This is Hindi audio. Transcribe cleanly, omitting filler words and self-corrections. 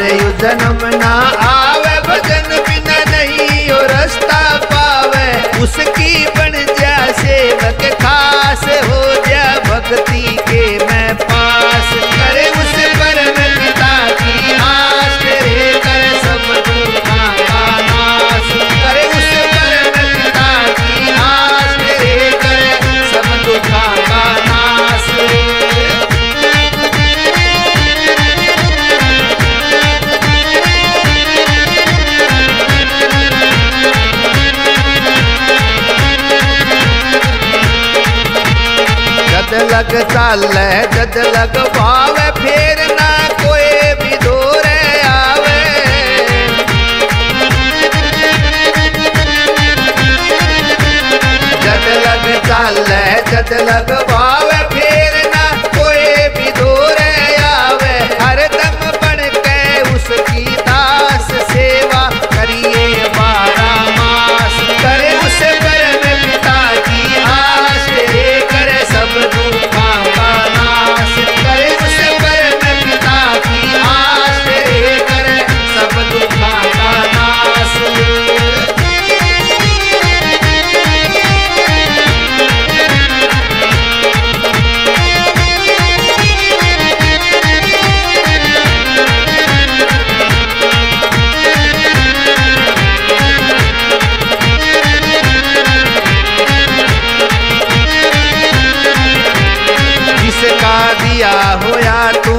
यु जन्म ना आवे, भजन बिना नहीं और रास्ता पावे। उसकी बन जा सेवक खास, हो जा भक्ति के मैं पास। करे उस परम पिता की आस, तेरे कर सब दुखा का नाश। करे उस परम पिता की आस, तेरे कर सब दुखा का नाश। जद लग चाले जद लग पावे, फिर ना कोई भी दूरे आवे। जद लग चाले जद लग पावे, फिर ना कोई भी दूरे आवे। हर दम बन के उसकी दास, सेवा करिए 12 मास। करे उस परम पिता की आस, तेरे कर सब दुखा का नाश। करे उस परम पिता की आस, तेरे कर सब दुखा का नाश। जिसका दिया होया तू